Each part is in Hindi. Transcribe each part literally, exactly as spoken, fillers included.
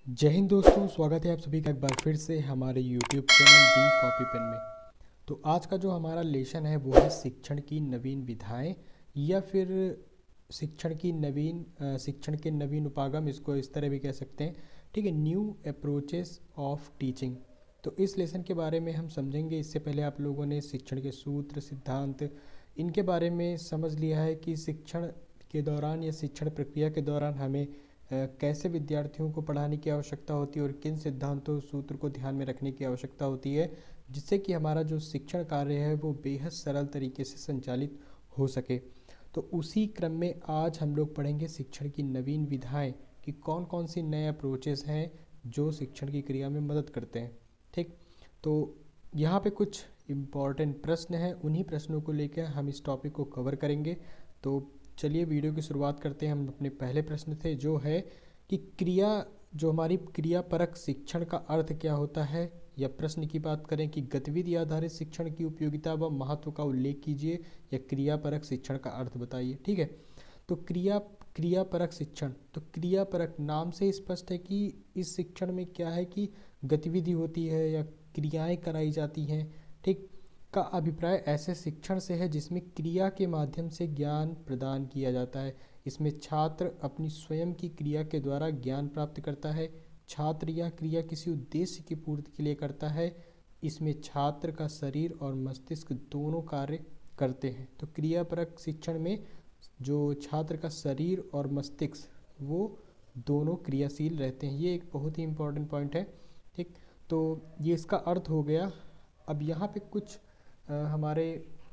जय हिंद दोस्तों, स्वागत है आप सभी का एक बार फिर से हमारे YouTube channel the copy pen में। तो आज का जो हमारा लेसन है वो है शिक्षण की नवीन विधाएं या फिर शिक्षण की नवीन अ, शिक्षण के नवीन उपागम, इसको इस तरह भी कह सकते हैं। ठीक है, न्यू अप्रोचेस ऑफ टीचिंग। तो इस लेसन के बारे में हम समझेंगे। इससे पहले आप लोगों ने शिक्षण के सूत्र, सिद्धांत, इनके बारे में समझ लिया है कि शिक्षण के दौरान या शिक्षण प्रक्रिया के दौरान हमें अ, कैसे विद्यार्थियों को पढ़ाने की आवश्यकता होती है और किन सिद्धांतों सूत्र को ध्यान में रखने की आवश्यकता होती है, जिससे कि हमारा जो शिक्षण कार्य है वो बेहद सरल तरीके से संचालित हो सके। तो उसी क्रम में आज हम लोग पढ़ेंगे शिक्षण की नवीन विधाएं कि कौन कौन सी नए अप्रोचेस हैं जो शिक्षण की क्रिया में मदद करते हैं। ठीक, तो यहाँ पे कुछ इम्पॉर्टेंट प्रश्न हैं, उन्हीं प्रश्नों को लेकर हम इस टॉपिक को कवर करेंगे। तो चलिए वीडियो की शुरुआत करते हैं। हम अपने पहले प्रश्न थे जो है कि क्रिया जो हमारी क्रियापरक शिक्षण का अर्थ क्या होता है, या प्रश्न की बात करें कि गतिविधि आधारित शिक्षण की उपयोगिता व महत्व का उल्लेख कीजिए या क्रियापरक शिक्षण का अर्थ बताइए। ठीक है, तो क्रिया क्रियापरक शिक्षण, तो क्रियापरक नाम से स्पष्ट है कि इस शिक्षण में क्या है कि गतिविधि होती है या क्रियाएं कराई जाती हैं। ठीक, का अभिप्राय ऐसे शिक्षण से है जिसमें क्रिया के माध्यम से ज्ञान प्रदान किया जाता है। इसमें छात्र अपनी स्वयं की क्रिया के द्वारा ज्ञान प्राप्त करता है। छात्र यह क्रिया किसी उद्देश्य की पूर्ति के लिए करता है। इसमें छात्र का शरीर और मस्तिष्क दोनों कार्य करते हैं। तो क्रियापरक शिक्षण में जो छात्र का शरीर और मस्तिष्क वो दोनों क्रियाशील रहते हैं। ये एक बहुत ही इम्पोर्टेंट पॉइंट है। ठीक, तो ये इसका अर्थ हो गया। अब यहाँ पे कुछ अ, हमारे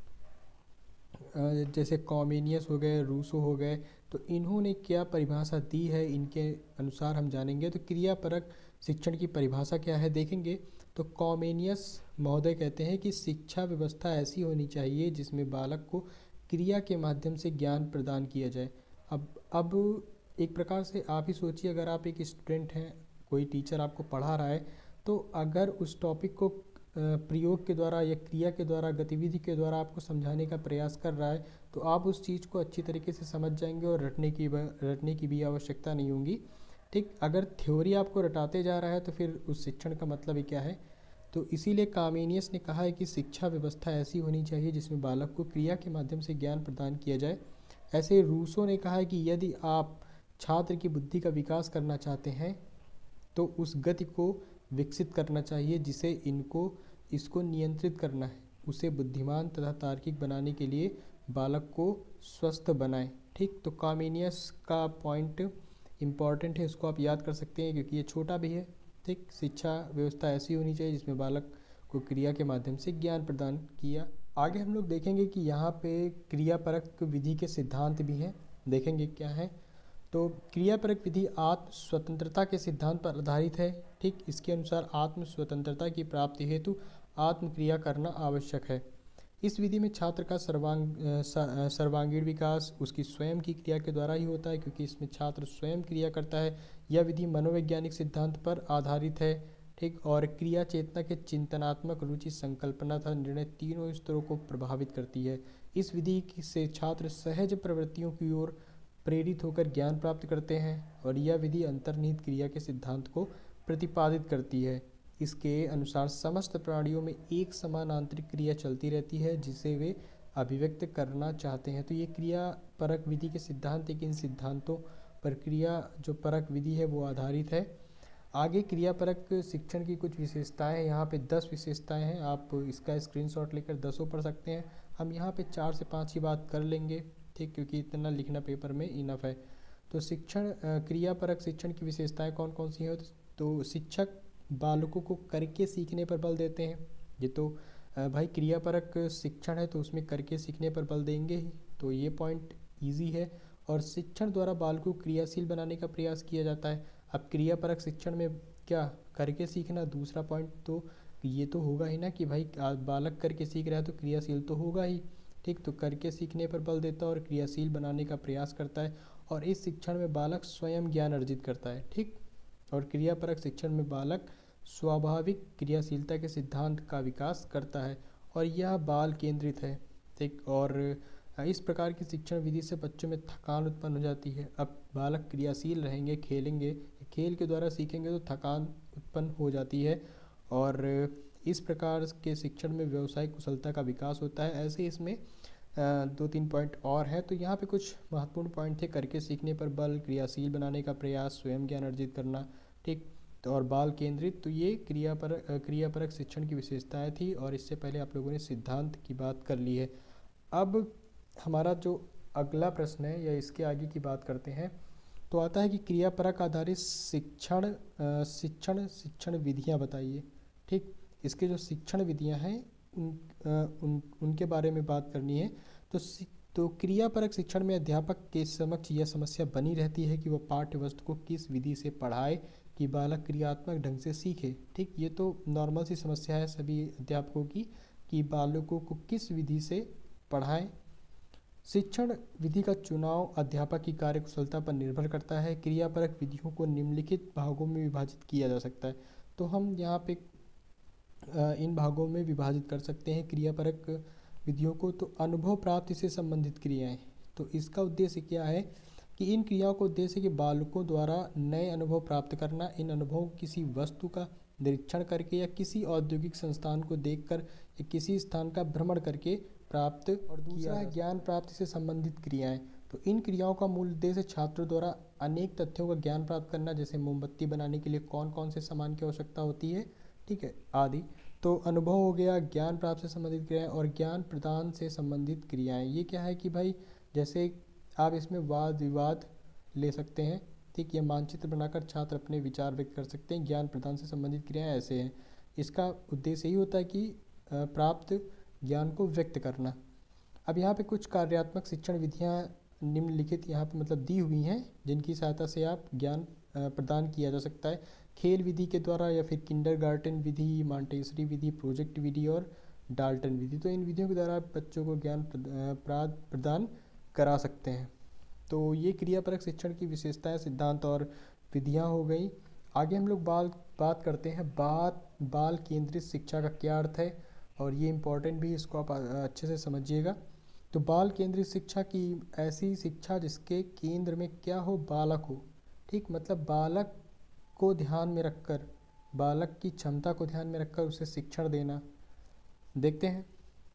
अ, जैसे कॉमेनियस हो गए, रूसो हो गए, तो इन्होंने क्या परिभाषा दी है, इनके अनुसार हम जानेंगे। तो क्रियापरक शिक्षण की परिभाषा क्या है देखेंगे। तो कॉमेनियस महोदय कहते हैं कि शिक्षा व्यवस्था ऐसी होनी चाहिए जिसमें बालक को क्रिया के माध्यम से ज्ञान प्रदान किया जाए। अब अब एक प्रकार से आप ही सोचिए, अगर आप एक स्टूडेंट हैं, कोई टीचर आपको पढ़ा रहा है, तो अगर उस टॉपिक को अ, प्रयोग के द्वारा या क्रिया के द्वारा, गतिविधि के द्वारा आपको समझाने का प्रयास कर रहा है, तो आप उस चीज़ को अच्छी तरीके से समझ जाएंगे और रटने की रटने की भी आवश्यकता नहीं होगी। ठीक, अगर थ्योरी आपको रटाते जा रहा है तो फिर उस शिक्षण का मतलब ही क्या है। तो इसीलिए कामेनियस ने कहा है कि शिक्षा व्यवस्था ऐसी होनी चाहिए जिसमें बालक को क्रिया के माध्यम से ज्ञान प्रदान किया जाए। ऐसे रूसो ने कहा है कि यदि आप छात्र की बुद्धि का विकास करना चाहते हैं तो उस गति को विकसित करना चाहिए जिसे इनको इसको नियंत्रित करना है। उसे बुद्धिमान तथा तार्किक बनाने के लिए बालक को स्वस्थ बनाएं। ठीक, तो कामेनियस का पॉइंट इम्पॉर्टेंट है, इसको आप याद कर सकते हैं क्योंकि ये छोटा भी है। ठीक, शिक्षा व्यवस्था ऐसी होनी चाहिए जिसमें बालक को क्रिया के माध्यम से ज्ञान प्रदान किया। आगे हम लोग देखेंगे कि यहाँ पे क्रियापरक विधि के सिद्धांत भी हैं, देखेंगे क्या है। तो क्रियापरक विधि आत्म स्वतंत्रता के सिद्धांत पर आधारित है। ठीक, इसके अनुसार आत्म स्वतंत्रता की प्राप्ति हेतु आत्म क्रिया करना आवश्यक है। इस विधि में छात्र का सर्वांग सर्वांगीण विकास उसकी स्वयं की क्रिया के द्वारा ही होता है, क्योंकि इसमें छात्र स्वयं क्रिया करता है। यह विधि मनोवैज्ञानिक सिद्धांत पर आधारित है। ठीक, और क्रिया चेतना के चिंतनात्मक रुचि, संकल्पना तथा निर्णय तीनों स्तरों को प्रभावित करती है। इस विधि से छात्र सहज प्रवृत्तियों की ओर प्रेरित होकर ज्ञान प्राप्त करते हैं और यह विधि अंतर्निहित क्रिया के सिद्धांत को प्रतिपादित करती है। इसके अनुसार समस्त प्राणियों में एक समान आंतरिक क्रिया चलती रहती है जिसे वे अभिव्यक्त करना चाहते हैं। तो ये क्रिया परक विधि के सिद्धांत है कि इन सिद्धांतों पर क्रिया जो परक विधि है वो आधारित है। आगे क्रियापरक शिक्षण की कुछ विशेषताएं हैं। यहाँ पे दस विशेषताएं हैं, आप इसका स्क्रीनशॉट लेकर दसों पढ़ सकते हैं। हम यहाँ पे चार से पाँच की बात कर लेंगे। ठीक, क्योंकि इतना लिखना पेपर में इनफ है। तो शिक्षण क्रियापरक शिक्षण की विशेषताएं कौन कौन सी हैं। तो शिक्षक बालकों को करके सीखने पर बल देते हैं। ये तो भाई क्रियापरक शिक्षण है तो उसमें करके सीखने पर बल देंगे ही, तो ये पॉइंट ईजी है। और शिक्षण द्वारा बालकों को क्रियाशील बनाने का प्रयास किया जाता है। अब क्रियापरक शिक्षण में क्या करके सीखना, दूसरा पॉइंट तो ये तो होगा ही ना कि भाई बालक करके सीख रहा है तो क्रियाशील तो होगा ही। ठीक, तो करके सीखने पर बल देता है और क्रियाशील बनाने का प्रयास करता है। और इस शिक्षण में बालक स्वयं ज्ञान अर्जित करता है। ठीक, और क्रियापरक शिक्षण में बालक स्वाभाविक क्रियाशीलता के सिद्धांत का विकास करता है और यह बाल केंद्रित है। ठीक, और इस प्रकार की शिक्षण विधि से बच्चों में थकान उत्पन्न हो जाती है। अब बालक क्रियाशील रहेंगे, खेलेंगे, खेल के द्वारा सीखेंगे तो थकान उत्पन्न हो जाती है और इस प्रकार के शिक्षण में व्यावसायिक कुशलता का विकास होता है। ऐसे इसमें दो तीन पॉइंट और हैं, तो यहाँ पे कुछ महत्वपूर्ण पॉइंट थे। करके सीखने पर बल, क्रियाशील बनाने का प्रयास, स्वयं ज्ञान अर्जित करना, ठीक, तो और बाल केंद्रित, तो ये क्रियापरक क्रियापरक शिक्षण की विशेषताएं थी और इससे पहले आप लोगों ने सिद्धांत की बात कर ली है। अब हमारा जो अगला प्रश्न है या इसके आगे की बात करते हैं तो आता है कि क्रियापरक आधारित शिक्षण शिक्षण शिक्षण विधियाँ बताइए। ठीक, इसके जो शिक्षण विधियाँ हैं उन, उन उनके बारे में बात करनी है। तो तो क्रियापरक शिक्षण में अध्यापक के समक्ष यह समस्या बनी रहती है कि वह पाठ्य वस्तु को किस विधि से पढ़ाए कि बालक क्रियात्मक ढंग से सीखे। ठीक, ये तो नॉर्मल सी समस्या है सभी अध्यापकों की कि बालकों को किस विधि से पढ़ाएं। शिक्षण विधि का चुनाव अध्यापक की कार्यकुशलता पर निर्भर करता है। क्रियापरक विधियों को निम्नलिखित भागों में विभाजित किया जा सकता है। तो हम यहाँ पे इन भागों में विभाजित कर सकते हैं क्रियापरक विधियों को। तो अनुभव प्राप्ति से संबंधित क्रियाएं, तो इसका उद्देश्य क्या है कि इन क्रियाओं का उद्देश्य कि बालकों द्वारा नए अनुभव प्राप्त करना। इन अनुभवों किसी वस्तु का निरीक्षण करके या किसी औद्योगिक संस्थान को देखकर या किसी स्थान का भ्रमण करके प्राप्त। और दूसरा है ज्ञान प्राप्ति से संबंधित क्रियाएं। तो इन क्रियाओं का मूल उद्देश्य छात्रों द्वारा अनेक तथ्यों का ज्ञान प्राप्त करना, जैसे मोमबत्ती बनाने के लिए कौन कौन से सामान की आवश्यकता होती है, ठीक है, आदि। तो अनुभव हो गया, ज्ञान प्राप्त से संबंधित क्रियाएं, और ज्ञान प्रदान से संबंधित क्रियाएं। ये क्या है कि भाई जैसे आप इसमें वाद विवाद ले सकते हैं, ठीक, यह मानचित्र बनाकर छात्र अपने विचार व्यक्त कर सकते हैं। ज्ञान प्रदान से संबंधित क्रियाएं ऐसे हैं। इसका उद्देश्य यही होता है कि प्राप्त ज्ञान को व्यक्त करना। अब यहाँ पे कुछ कार्यात्मक शिक्षण विधियाँ निम्नलिखित यहाँ पे मतलब दी हुई हैं जिनकी सहायता से आप ज्ञान प्रदान किया जा सकता है। खेल विधि के द्वारा या फिर किंडरगार्टन विधि, मॉन्टेसरी विधि, प्रोजेक्ट विधि और डाल्टन विधि। तो इन विधियों के द्वारा आप बच्चों को ज्ञान प्रदान करा सकते हैं। तो ये क्रियापरक शिक्षण की विशेषताएं, सिद्धांत और विधियां हो गई। आगे हम लोग बाल बात करते हैं बात बाल केंद्रित शिक्षा का क्या अर्थ है, और ये इम्पोर्टेंट भी, इसको आप अच्छे से समझिएगा। तो बाल केंद्रित शिक्षा की ऐसी शिक्षा जिसके केंद्र में क्या हो, बालक हो। ठीक, मतलब बालक को ध्यान में रखकर, बालक की क्षमता को ध्यान में रखकर उसे शिक्षण देना। देखते हैं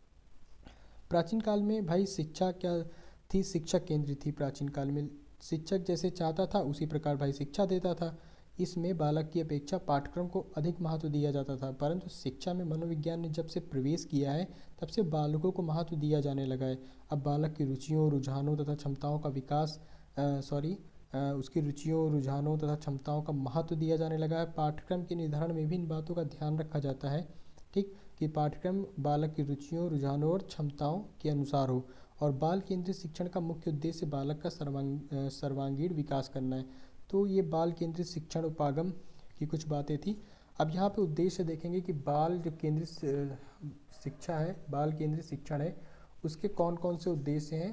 प्राचीन काल में भाई शिक्षा क्या थी, शिक्षक केंद्रित थी। प्राचीन काल में शिक्षक जैसे चाहता था उसी प्रकार भाई शिक्षा देता था। इसमें बालक की अपेक्षा पाठ्यक्रम को अधिक महत्व दिया जाता था। परंतु शिक्षा में मनोविज्ञान ने जब से प्रवेश किया है तब से बालकों को महत्व दिया जाने लगा है। अब बालक की रुचियों, रुझानों तथा क्षमताओं का विकास सॉरी उसकी रुचियों, रुझानों तथा क्षमताओं का महत्व दिया जाने लगा है। पाठ्यक्रम के निर्धारण में भी इन बातों का ध्यान रखा जाता है, ठीक, कि पाठ्यक्रम बालक की रुचियों, रुझानों और क्षमताओं के अनुसार हो। और बाल केंद्रित शिक्षण का मुख्य उद्देश्य बालक का सर्वांग सर्वांगीण विकास करना है। तो ये बाल केंद्रित शिक्षण उपागम की कुछ बातें थी। अब यहाँ पे उद्देश्य देखेंगे कि बाल जो केंद्रित शिक्षा है, बाल केंद्रित शिक्षण है, उसके कौन कौन से उद्देश्य हैं।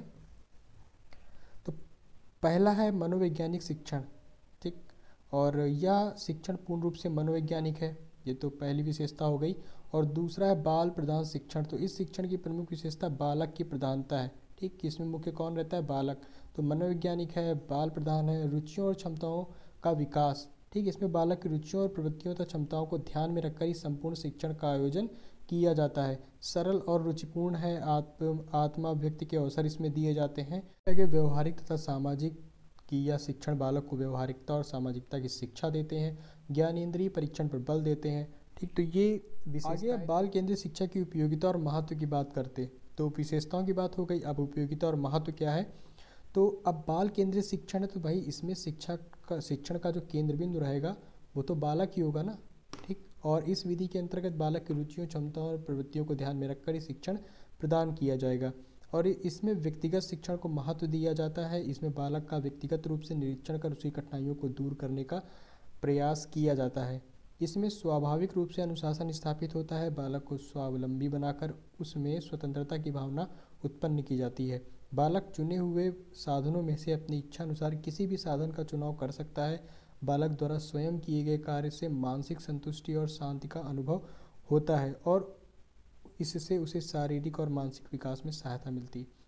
तो पहला है मनोवैज्ञानिक शिक्षण, ठीक, और यह शिक्षण पूर्ण रूप से मनोवैज्ञानिक है, ये तो पहली विशेषता हो गई। और दूसरा है बाल प्रधान शिक्षण। तो इस शिक्षण की प्रमुख विशेषता बालक की प्रधानता है, ठीक, कि इसमें मुख्य कौन रहता है, बालक। तो मनोवैज्ञानिक है, बाल प्रधान है। रुचियों और क्षमताओं का विकास, ठीक, इसमें बालक की रुचियों और प्रवृत्तियों तथा क्षमताओं को ध्यान में रखकर ही संपूर्ण शिक्षण का आयोजन किया जाता है। सरल और रुचिपूर्ण है, आत्म आत्मा व्यक्ति के अवसर इसमें दिए जाते हैं। व्यवहारिक तथा सामाजिक कि यह शिक्षण बालक को व्यवहारिकता और सामाजिकता की शिक्षा देते हैं। ज्ञानेंद्रिय परीक्षण पर बल देते हैं, ठीक। तो ये आगे अब बाल केंद्रित शिक्षा की उपयोगिता और महत्व की बात करते। तो विशेषताओं की बात हो गई, अब उपयोगिता और महत्व क्या है। तो अब बाल केंद्रित शिक्षण है तो भाई इसमें शिक्षा का शिक्षण का जो केंद्र बिंदु रहेगा वो तो बालक ही होगा ना, ठीक। और इस विधि के अंतर्गत बालक की रुचियों, क्षमताओं और प्रवृत्तियों को ध्यान में रखकर ही शिक्षण प्रदान किया जाएगा। और इसमें व्यक्तिगत शिक्षण को महत्व दिया जाता है। इसमें बालक का व्यक्तिगत रूप से निरीक्षण कर उसकी कठिनाइयों को दूर करने का प्रयास किया जाता है। इसमें स्वाभाविक रूप से अनुशासन स्थापित होता है। बालक को स्वावलंबी बनाकर उसमें स्वतंत्रता की भावना उत्पन्न की जाती है। बालक चुने हुए साधनों में से अपनी इच्छा अनुसार किसी भी साधन का चुनाव कर सकता है। बालक द्वारा स्वयं किए गए कार्य से मानसिक संतुष्टि और शांति का अनुभव होता है और इससे उसे शारीरिक और मानसिक विकास में सहायता मिलती है।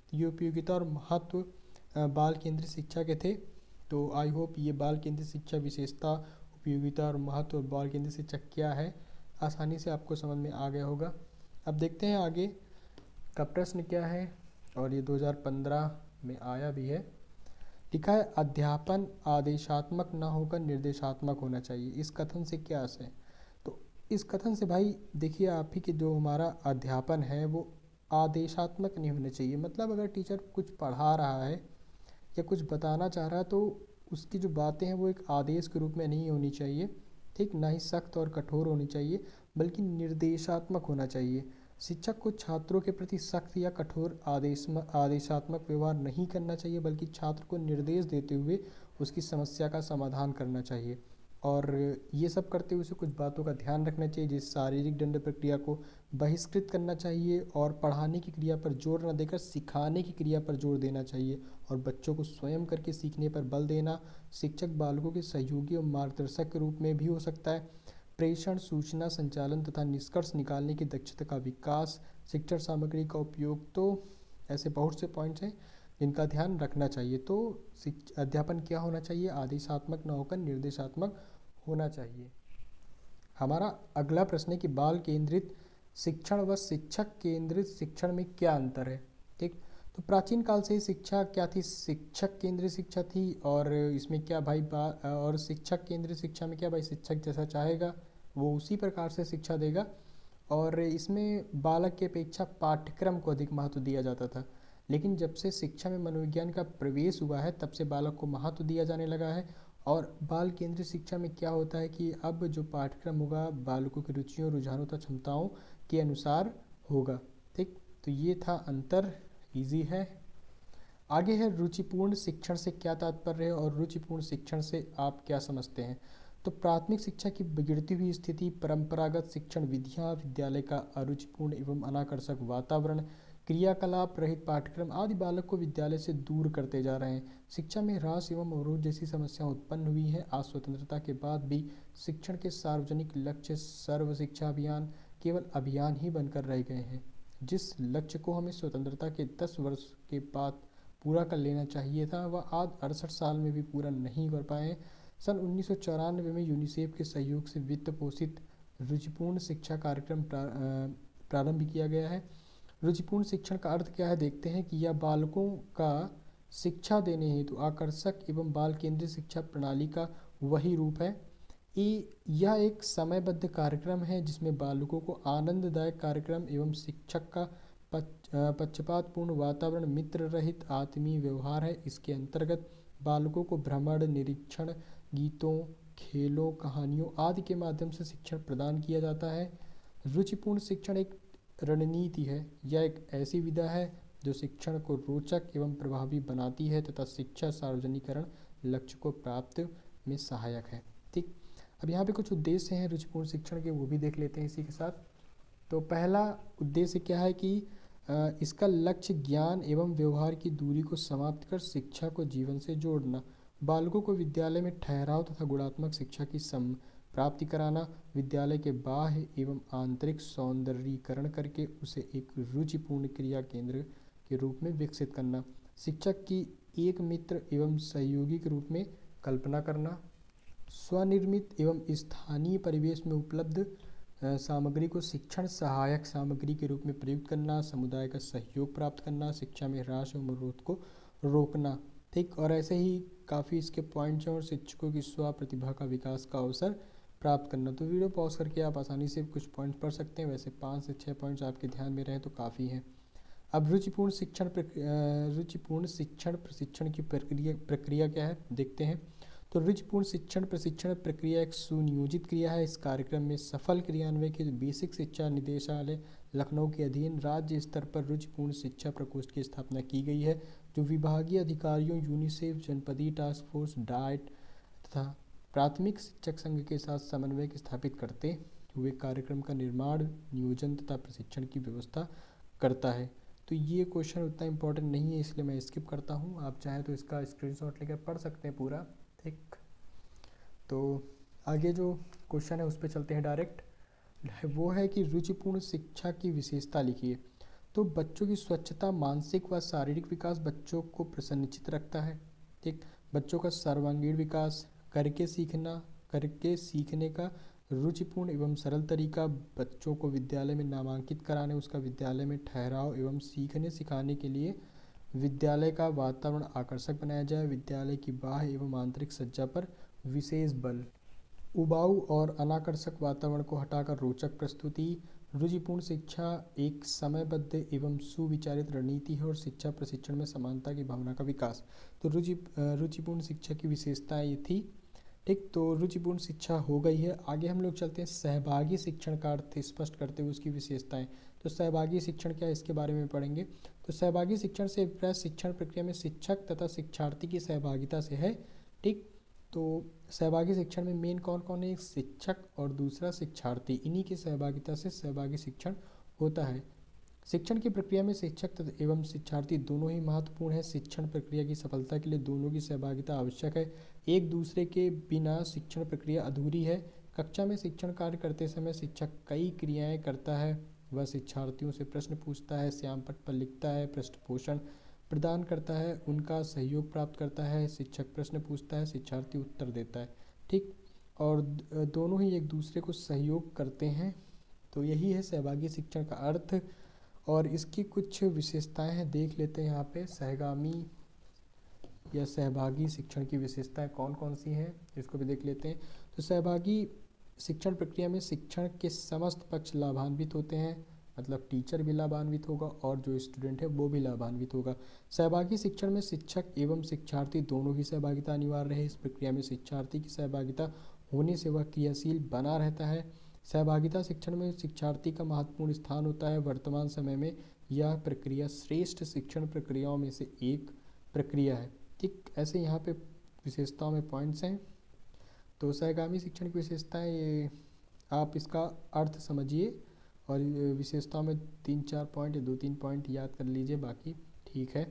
ये उपयोगिता और महत्व अ, बाल केंद्रित शिक्षा के थे। तो आई होप ये बाल केंद्रित शिक्षा विशेषता, उपयोगिता और महत्व और बाल केंद्रित शिक्षा क्या है आसानी से आपको समझ में आ गया होगा। अब देखते हैं आगे का प्रश्न क्या है, और ये दो हज़ार पंद्रह में आया भी है। लिखा है अध्यापन आदेशात्मक न होकर निर्देशात्मक होना चाहिए, इस कथन से क्या आशय है? तो इस कथन से भाई देखिए, आप ही कि जो हमारा अध्यापन है वो आदेशात्मक नहीं होना चाहिए। मतलब अगर टीचर कुछ पढ़ा रहा है या कुछ बताना चाह रहा है तो उसकी जो बातें हैं वो एक आदेश के रूप में नहीं होनी चाहिए, ठीक, ना ही सख्त और कठोर होनी चाहिए, बल्कि निर्देशात्मक होना चाहिए। शिक्षक को छात्रों के प्रति सख्त या कठोर आदेश आदेशात्मक व्यवहार नहीं करना चाहिए, बल्कि छात्र को निर्देश देते हुए उसकी समस्या का समाधान करना चाहिए। और ये सब करते हुए उसे कुछ बातों का ध्यान रखना चाहिए, जैसे शारीरिक दंड प्रक्रिया को बहिष्कृत करना चाहिए और पढ़ाने की क्रिया पर जोर न देकर सिखाने की क्रिया पर जोर देना चाहिए, और बच्चों को स्वयं करके सीखने पर बल देना। शिक्षक बालकों के सहयोगी और मार्गदर्शक के रूप में भी हो सकता है। प्रेषण, सूचना संचालन तथा निष्कर्ष निकालने की दक्षता का विकास, शिक्षण सामग्री का उपयोग, तो ऐसे बहुत से पॉइंट्स हैं जिनका ध्यान रखना चाहिए। तो अध्यापन क्या होना चाहिए? आदेशात्मक न होकर निर्देशात्मक होना चाहिए। हमारा अगला प्रश्न है कि बाल केंद्रित शिक्षण व शिक्षक केंद्रित शिक्षण में क्या अंतर है? ठीक, तो प्राचीन काल से ही शिक्षा क्या थी? शिक्षक केंद्रित शिक्षा थी। और इसमें क्या भाई बा और शिक्षक केंद्रित शिक्षा में क्या भाई, शिक्षक जैसा चाहेगा वो उसी प्रकार से शिक्षा देगा, और इसमें बालक की अपेक्षा पाठ्यक्रम को अधिक महत्व दिया जाता था। लेकिन जब से शिक्षा में मनोविज्ञान का प्रवेश हुआ है तब से बालक को महत्व दिया जाने लगा है। और बाल केंद्रित शिक्षा में क्या होता है कि अब जो पाठ्यक्रम होगा बालकों की रुचियों, रुझानों तथा क्षमताओं के अनुसार होगा। ठीक, तो ये था अंतर, इजी है। आगे है रुचिपूर्ण शिक्षण से क्या तात्पर्य है, और रुचिपूर्ण शिक्षण से आप क्या समझते हैं? तो प्राथमिक शिक्षा की बिगड़ती हुई स्थिति, परंपरागत शिक्षण विधियां, विद्यालय का अरुचिपूर्ण एवं अनाकर्षक वातावरण, क्रियाकलाप रहित पाठ्यक्रम आदि बालक को विद्यालय से दूर करते जा रहे हैं। शिक्षा में ह्रास एवं अवरोध जैसी समस्याएं उत्पन्न हुई हैं। आज स्वतंत्रता के बाद भी शिक्षण के सार्वजनिक लक्ष्य सर्व शिक्षा अभियान केवल अभियान ही बनकर रह गए हैं। जिस लक्ष्य को हमें स्वतंत्रता के दस वर्ष के बाद पूरा कर लेना चाहिए था वह आज अड़सठ साल में भी पूरा नहीं कर पाए। सन उन्नीस सौ चौरानवे में यूनिसेफ के सहयोग से वित्त पोषित रुचिपूर्ण शिक्षा कार्यक्रम प्रारंभ किया गया है। रुचिपूर्ण शिक्षण का अर्थ क्या है देखते हैं कि यह बालकों का शिक्षा देने हेतु तो आकर्षक एवं बाल केंद्रित शिक्षा प्रणाली का वही रूप है। यह एक समयबद्ध कार्यक्रम है जिसमें बालकों को आनंददायक कार्यक्रम एवं शिक्षक का पक्षपातपूर्ण वातावरण, मित्र रहित आत्मीय व्यवहार है। इसके अंतर्गत बालकों को भ्रमण, निरीक्षण, गीतों, खेलों, कहानियों आदि के माध्यम से शिक्षण प्रदान किया जाता है। रुचिपूर्ण शिक्षण एक रणनीति है। यह एक ऐसी विधा है जो शिक्षण को रोचक एवं प्रभावी बनाती है तथा शिक्षा सार्वजनिकरण लक्ष्य को प्राप्त में सहायक है। ठीक, अब यहाँ पे कुछ उद्देश्य हैं रुचिपूर्ण शिक्षण के, वो भी देख लेते हैं इसी के साथ। तो पहला उद्देश्य क्या है कि इसका लक्ष्य ज्ञान एवं व्यवहार की दूरी को समाप्त कर शिक्षा को जीवन से जोड़ना, बालकों को विद्यालय में ठहराव तथा गुणात्मक शिक्षा की सम प्राप्ति कराना, विद्यालय के बाह्य एवं आंतरिक सौंदर्यीकरण करके उसे एक रुचिपूर्ण क्रिया केंद्र के रूप में विकसित करना, शिक्षक की एक मित्र एवं सहयोगी के रूप में कल्पना करना, स्वनिर्मित एवं स्थानीय परिवेश में उपलब्ध सामग्री को शिक्षण सहायक सामग्री के रूप में प्रयुक्त करना, समुदाय का सहयोग प्राप्त करना, शिक्षा में ह्रास एवं अवरोध को रोकना। ठीक, और ऐसे ही काफ़ी इसके पॉइंट्स हैं। और शिक्षकों की स्व प्रतिभा का विकास का अवसर प्राप्त करना। तो वीडियो पॉज करके आप आसानी से कुछ पॉइंट्स पढ़ सकते हैं। वैसे पाँच से छः पॉइंट्स आपके ध्यान में रहें तो काफ़ी हैं। अब रुचिपूर्ण शिक्षण रुचिपूर्ण शिक्षण प्रशिक्षण की प्रक्रिया प्रक्रिया क्या है देखते हैं। तो रुचिपूर्ण शिक्षण प्रशिक्षण प्रक्रिया एक सुनियोजित क्रिया है। इस कार्यक्रम में सफल क्रियान्वयन के बेसिक शिक्षा निदेशालय लखनऊ के अधीन राज्य स्तर पर रुचिपूर्ण शिक्षा प्रकोष्ठ की स्थापना की गई है, जो विभागीय अधिकारियों, यूनिसेफ, जनपदीय टास्क फोर्स, डाइट तथा प्राथमिक शिक्षक संघ के साथ समन्वय स्थापित करते हुए कार्यक्रम का निर्माण, नियोजन तथा प्रशिक्षण की व्यवस्था करता है। तो ये क्वेश्चन उतना इम्पोर्टेंट नहीं है इसलिए मैं स्किप करता हूँ। आप चाहें तो इसका स्क्रीनशॉट लेकर पढ़ सकते हैं पूरा। ठीक, तो आगे जो क्वेश्चन है उस पर चलते हैं डायरेक्ट। वो है कि रुचिपूर्ण शिक्षा की विशेषता लिखिए। तो बच्चों की स्वच्छता मानसिक व शारीरिक विकास बच्चों को प्रसन्नचित्त रखता है। ठीक, बच्चों का सर्वांगीण विकास, करके सीखना, करके सीखने का रुचिपूर्ण एवं सरल तरीका, बच्चों को विद्यालय में नामांकित कराने, उसका विद्यालय में ठहराव एवं सीखने सिखाने के लिए विद्यालय का वातावरण आकर्षक बनाया जाए। विद्यालय की बाह्य एवं आंतरिक सज्जा पर विशेष बल, उबाऊ और अनाकर्षक वातावरण को हटाकर रोचक प्रस्तुति, रुचिपूर्ण शिक्षा एक समयबद्ध एवं सुविचारित रणनीति है और शिक्षा प्रशिक्षण में समानता की भावना का विकास। तो रुचि रुचिपूर्ण शिक्षा की विशेषताएं ये थी। ठीक, तो रुचिपूर्ण शिक्षा हो गई है। आगे हम लोग चलते हैं सहभागी शिक्षण का अर्थ स्पष्ट करते हुए उसकी विशेषताएं। तो सहभागी शिक्षण क्या है, इसके बारे में पढ़ेंगे। तो सहभागी शिक्षण से अभिप्राय शिक्षण प्रक्रिया में शिक्षक तथा शिक्षार्थी की सहभागिता से है। ठीक, तो सहभागी शिक्षण में मेन कौन कौन है, एक शिक्षक और दूसरा शिक्षार्थी, इन्हीं की सहभागिता से सहभागी शिक्षण होता है। शिक्षण की प्रक्रिया में शिक्षक तथा एवं शिक्षार्थी दोनों ही महत्वपूर्ण है। शिक्षण प्रक्रिया की सफलता के लिए दोनों की सहभागिता आवश्यक है। एक दूसरे के बिना शिक्षण प्रक्रिया अधूरी है। कक्षा में शिक्षण कार्य करते समय शिक्षक कई क्रियाएं करता है। वह शिक्षार्थियों से प्रश्न पूछता है, श्यामपट्ट पर लिखता है, पृष्ठपोषण प्रदान करता है, उनका सहयोग प्राप्त करता है। शिक्षक प्रश्न पूछता है, शिक्षार्थी उत्तर देता है। ठीक, और दोनों ही एक दूसरे को सहयोग करते हैं। तो यही है सहभागी शिक्षण का अर्थ। और इसकी कुछ विशेषताएं हैं, देख लेते हैं यहाँ पे। सहगामी या सहभागी शिक्षण की विशेषताएं कौन कौन सी हैं, इसको भी देख लेते हैं। तो सहभागी शिक्षण प्रक्रिया में शिक्षण के समस्त पक्ष लाभान्वित होते हैं, मतलब टीचर भी लाभान्वित होगा और जो स्टूडेंट है वो भी लाभान्वित होगा। सहभागी शिक्षण में शिक्षक एवं शिक्षार्थी दोनों की सहभागिता अनिवार्य है। इस प्रक्रिया में शिक्षार्थी की सहभागिता होने से वह क्रियाशील बना रहता है। सहभागिता शिक्षण में शिक्षार्थी का महत्वपूर्ण स्थान होता है। वर्तमान समय में यह प्रक्रिया श्रेष्ठ शिक्षण प्रक्रियाओं में से एक प्रक्रिया है। ठीक, ऐसे यहाँ पे विशेषताओं में पॉइंट्स हैं। तो सहगामी शिक्षण की विशेषताएं, ये आप इसका अर्थ समझिए और विशेषताओं में तीन चार पॉइंट या दो तीन पॉइंट याद कर लीजिए, बाकी ठीक है।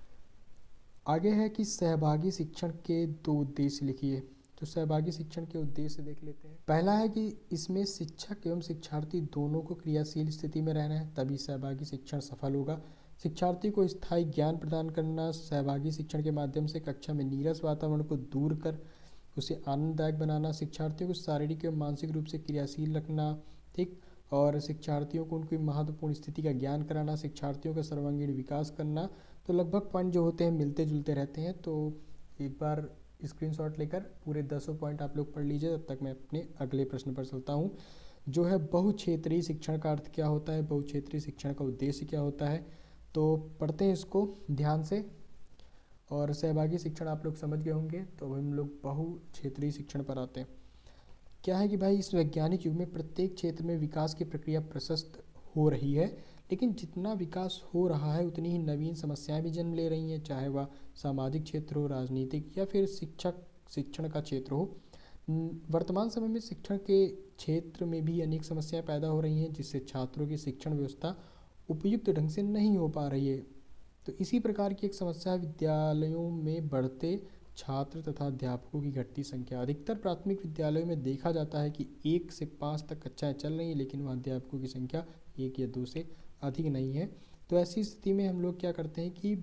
आगे है कि सहभागी शिक्षण के दो उद्देश्य लिखिए। तो सहभागी शिक्षण के उद्देश्य देख लेते हैं। पहला है कि इसमें शिक्षक एवं शिक्षार्थी दोनों को क्रियाशील स्थिति में रहना है, तभी सहभागी शिक्षण सफल होगा। शिक्षार्थी को स्थायी ज्ञान प्रदान करना, सहभागी शिक्षण के माध्यम से कक्षा में नीरस वातावरण को दूर कर उसे आनंददायक बनाना, शिक्षार्थियों को शारीरिक एवं मानसिक रूप से क्रियाशील रखना। ठीक, और शिक्षार्थियों को उनकी महत्वपूर्ण स्थिति का ज्ञान कराना, शिक्षार्थियों का सर्वांगीण विकास करना। तो लगभग पॉइंट जो होते हैं मिलते जुलते रहते हैं। तो एक बार स्क्रीनशॉट लेकर पूरे दसों पॉइंट आप लोग पढ़ लीजिए, तब तक मैं अपने अगले प्रश्न पर चलता हूँ, जो है बहुक्षेत्रीय शिक्षण का अर्थ क्या होता है, बहुक्षेत्रीय शिक्षण का उद्देश्य क्या होता है। तो पढ़ते हैं इसको ध्यान से। और सहभागी शिक्षण आप लोग समझ गए होंगे, तो हम लोग बहुक्षेत्रीय शिक्षण पर आते हैं। क्या है कि भाई इस वैज्ञानिक युग में प्रत्येक क्षेत्र में विकास की प्रक्रिया प्रशस्त हो रही है, लेकिन जितना विकास हो रहा है उतनी ही नवीन समस्याएं भी जन्म ले रही हैं, चाहे वह सामाजिक क्षेत्र हो, राजनीतिक या फिर शिक्षक शिक्षण का क्षेत्र हो। वर्तमान समय में शिक्षण के क्षेत्र में भी अनेक समस्याएं पैदा हो रही हैं, जिससे छात्रों की शिक्षण व्यवस्था उपयुक्त ढंग से नहीं हो पा रही है। तो इसी प्रकार की एक समस्या विद्यालयों में बढ़ते छात्र तथा अध्यापकों की घटती संख्या। अधिकतर प्राथमिक विद्यालयों में देखा जाता है कि एक से पाँच तक कक्षाएं चल रही हैं, लेकिन वहाँ अध्यापकों की संख्या एक या दो से अधिक नहीं है। तो ऐसी स्थिति में हम लोग क्या करते हैं कि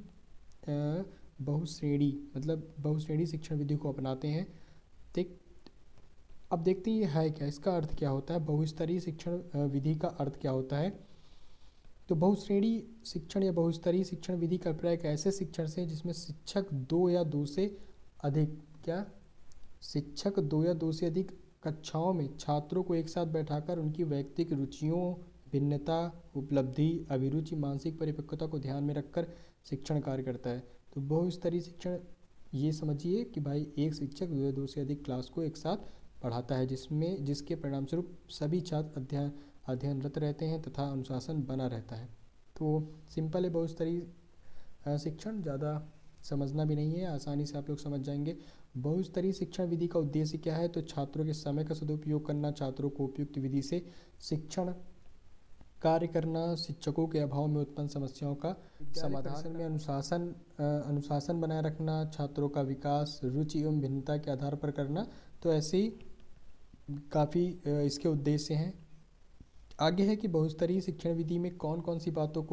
बहुश्रेणी मतलब बहुश्रेणी शिक्षण विधि को अपनाते हैं। ठीक, अब देखते हैं ये है क्या, इसका अर्थ क्या होता है, बहुस्तरीय शिक्षण विधि का अर्थ क्या होता है। तो बहुश्रेणी शिक्षण या बहुस्तरीय शिक्षण विधि का अभिप्राय एक ऐसे शिक्षण से जिसमें शिक्षक दो या दो से अधिक क्या शिक्षक दो या दो से अधिक कक्षाओं में छात्रों को एक साथ बैठाकर उनकी वैयक्तिक रुचियों, भिन्नता, उपलब्धि, अभिरुचि, मानसिक परिपक्वता को ध्यान में रखकर शिक्षण कार्य करता है। तो बहुस्तरीय शिक्षण ये समझिए कि भाई एक शिक्षक दो या दो से अधिक क्लास को एक साथ पढ़ाता है, जिसमें जिसके परिणामस्वरूप सभी छात्र अध्ययन अध्ययनरत रहते हैं तथा अनुशासन बना रहता है। तो सिंपल है बहुस्तरीय शिक्षण, ज़्यादा समझना भी नहीं है, आसानी से आप लोग समझ जाएंगे। बहुस्तरीय शिक्षण विधि का उद्देश्य क्या है, तो छात्रों के समय का सदुपयोग करना, छात्रों को उपयुक्त विधि से शिक्षण कार्य करना, शिक्षकों के अभाव में उत्पन्न समस्याओं का समाधान में अनुशासन अनुशासन बनाए रखना, छात्रों का विकास रुचि एवं भिन्नता के आधार पर करना। तो ऐसे ही काफ़ी इसके उद्देश्य हैं। आगे है कि बहुस्तरीय शिक्षण विधि में कौन कौन सी बातों को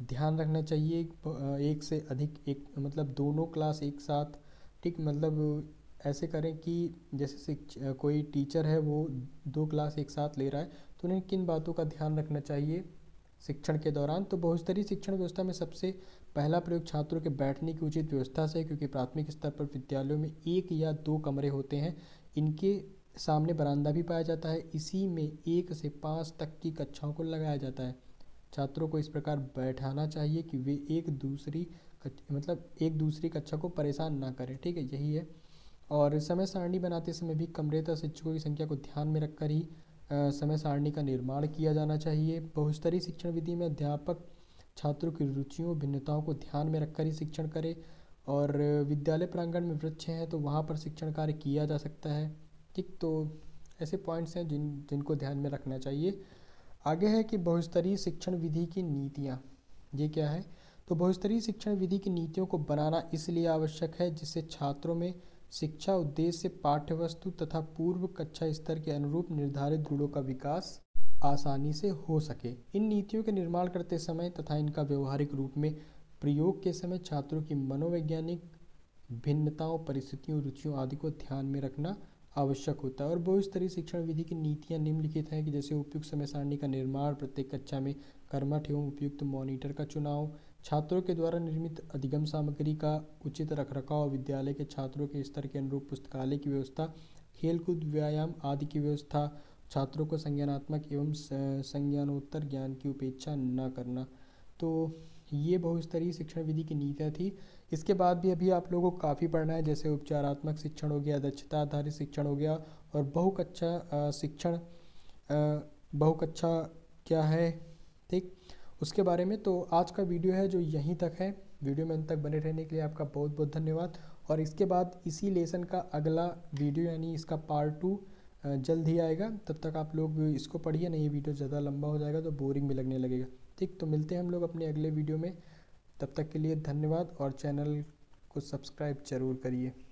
ध्यान रखना चाहिए। प- एक से अधिक एक मतलब दोनों क्लास एक साथ, ठीक, मतलब ऐसे करें कि जैसे शिक्ष कोई टीचर है वो दो क्लास एक साथ ले रहा है, तो उन्हें किन बातों का ध्यान रखना चाहिए शिक्षण के दौरान। तो बहुस्तरीय शिक्षण व्यवस्था में सबसे पहला प्रयोग छात्रों के बैठने की उचित व्यवस्था से है, क्योंकि प्राथमिक स्तर पर विद्यालयों में एक या दो कमरे होते हैं, इनके सामने बरामदा भी पाया जाता है, इसी में एक से पाँच तक की कक्षाओं को लगाया जाता है। छात्रों को इस प्रकार बैठाना चाहिए कि वे एक दूसरी कक्ष- मतलब एक दूसरी कक्षा को परेशान ना करें, ठीक है, यही है। और समय सारणी बनाते समय भी कमरे तथा शिक्षकों की संख्या को ध्यान में रखकर ही अ, समय सारणी का निर्माण किया जाना चाहिए। बहुस्तरीय शिक्षण विधि में अध्यापक छात्रों की रुचियों भिन्नताओं को ध्यान में रखकर ही शिक्षण करे, और विद्यालय प्रांगण में वृक्ष हैं तो वहाँ पर शिक्षण कार्य किया जा सकता है, ठीक। तो ऐसे पॉइंट्स हैं जिन जिनको ध्यान में रखना चाहिए। आगे है कि बहुस्तरीय शिक्षण विधि की नीतियाँ, ये क्या है। तो बहुस्तरीय शिक्षण विधि की नीतियों को बनाना इसलिए आवश्यक है जिससे छात्रों में शिक्षा उद्देश्य, पाठ्य वस्तु तथा पूर्व कक्षा स्तर के अनुरूप निर्धारित गुणों का विकास आसानी से हो सके। इन नीतियों के निर्माण करते समय तथा इनका व्यवहारिक रूप में प्रयोग के समय छात्रों की मनोवैज्ञानिक भिन्नताओं, परिस्थितियों, रुचियों आदि को ध्यान में रखना आवश्यक होता है। और बहुस्तरीय शिक्षण विधि की नीतियाँ निम्नलिखित हैं कि जैसे उपयुक्त समय सारणी का निर्माण, प्रत्येक कक्षा में कर्मठ एवं उपयुक्त मॉनिटर का चुनाव, छात्रों के द्वारा निर्मित अधिगम सामग्री का उचित रखरखाव, विद्यालय के छात्रों के स्तर के अनुरूप पुस्तकालय की व्यवस्था, खेलकूद, व्यायाम आदि की व्यवस्था, छात्रों को संज्ञानात्मक एवं संज्ञानोत्तर ज्ञान की उपेक्षा न करना। तो ये बहुस्तरीय शिक्षण विधि की नीतियाँ थी। इसके बाद भी अभी आप लोगों को काफ़ी पढ़ना है, जैसे उपचारात्मक शिक्षण हो गया, दक्षता आधारित शिक्षण हो गया, और बहुकक्षा अ, शिक्षण अ, बहुकक्षा क्या है, ठीक, उसके बारे में। तो आज का वीडियो है जो यहीं तक है। वीडियो में अंत तक बने रहने के लिए आपका बहुत बहुत धन्यवाद। और इसके बाद इसी लेसन का अगला वीडियो यानी इसका पार्ट टू जल्द ही आएगा। तब तक आप लोग इसको पढ़िए, नहीं ये वीडियो ज़्यादा लंबा हो जाएगा तो बोरिंग भी लगने लगेगा, ठीक। तो मिलते हैं हम लोग अपने अगले वीडियो में, तब तक के लिए धन्यवाद, और चैनल को सब्सक्राइब ज़रूर करिए।